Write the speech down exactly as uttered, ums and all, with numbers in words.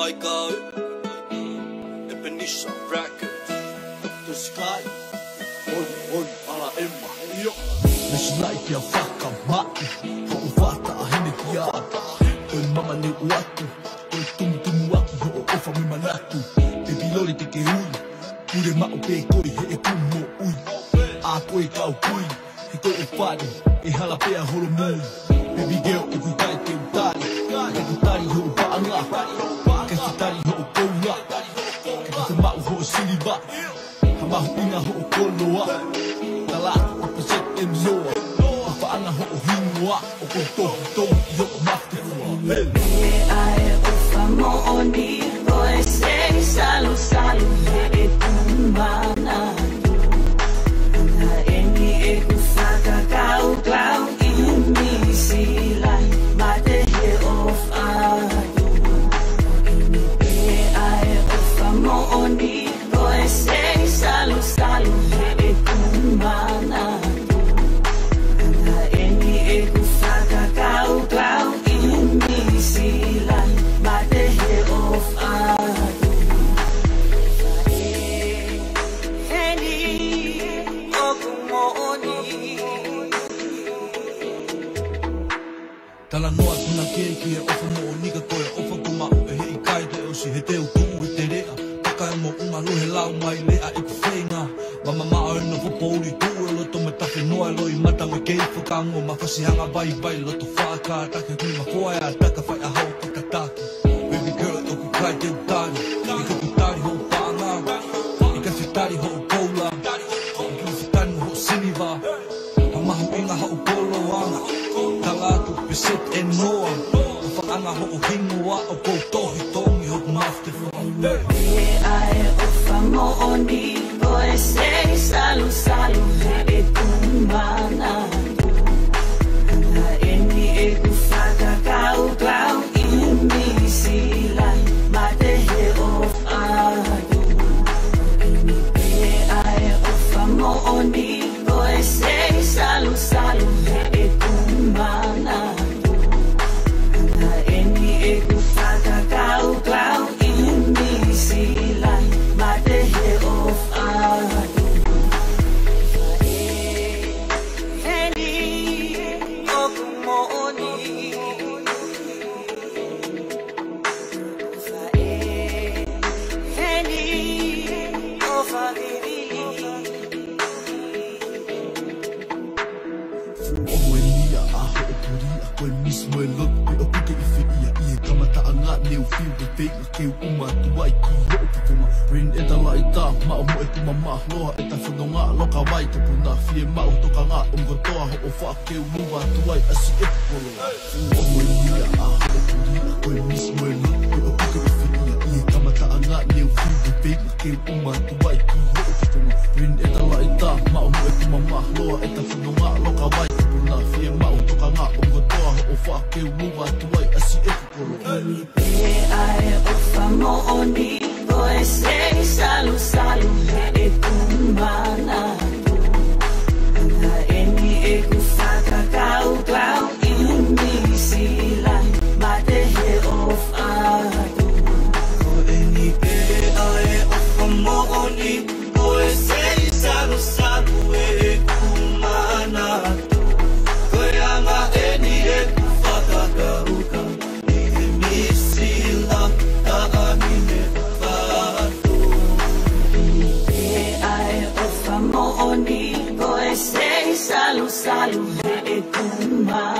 Michael Ebenezer Records The Sky On, on, ala Emma Yo Nasi laiki a whakamaki Ho'o wata a hene ki ata Oi mama ne uatu Oi tumu tumu aki ho'o ofa mi manatu Te bilori te ke ui Pure mao pe koi he e kumo ui A koe kau kui He koe e whare E hala pea horo mui Baby girl e kui kai te utari E utari ho'o paanga Ke utari ho'o koura Ke te mau ho'o siriba Ha mahu inga ho'o koloa Talatu o paset e mloa O whaanga ho'o hingoa O ko tohi tohi i ho'o mafte fua E ae o whamooni Koe se salu salu he e kumana Ana eni e ku whakakau klau I misi lai Mate he o whaadu E ae o whamooni Koe se salu salu he e kumana Ana eni e ku whakakau klau I misi lai Mate he o whaadu Tala noa tuna keiki e ofa mo o nika koe ofa kuma o e hei kai te osi he te utu e te rea Taka e mo unga lohe lau mai lea i ku whenga Mama maa e no popouri tu e loto me take noa loi mata me kei whakango Ma whasihanga vai vai loto whaka Take kui ma koa e a taka whai a hau kakataki Baby girl e ku kai te utari I ka utari ho pānga I ka whitari ho koula I ka whitari ho siniva Ha mahu inga ho polo anga Talatu peset e noa O whaanga ho o hingoa O kou tohi tongi ho mafte wha E ae o whamooni Koe se salu salu he e kumana Ana eni e ku whakakau klau I misi lai Mate he o whaadu E ae o whamooni Koe se salu salu he e kumana Ana eni e ku whakakau klau I misi lai Mate he o whaadu Oho e nia a ho o puria Koe mismo e lotu pe o puke i whiia I e kamata a ngā neu whiu pe whenga Keu uma tua i ki ho o pupuma Rin e tala i tā ma o mo e kuma ma Loa e ta whino ngā loka wai te puna Fie ma o toka ngā o mga toa ho o wha Keu mua tua i asi e pupolo Oho e nia a ho o puria Koe mismo e lotu pe o puke i whiia I e kamata a ngā neu whiu pe whenga Keu uma tua i ki ho o pupuma Rin e tala i tā ma o mo e kuma ma Loa e ta whino ngā loka wai te puna Fie ma o toka ngā o mga toa ho o wha Keu mua tua i asi e pupolo E ae o whamooni Koe se salu salu he e kumana Ana eni e ku whakakau klau I misi lai Mate he o whaadu Ko eni e ae o whamooni Koe se salu salu e kumana Koe anga eni e ku whakakau klau I misi lai Ta anime whatu E ae o whamooni Koe se salu salu he e kumana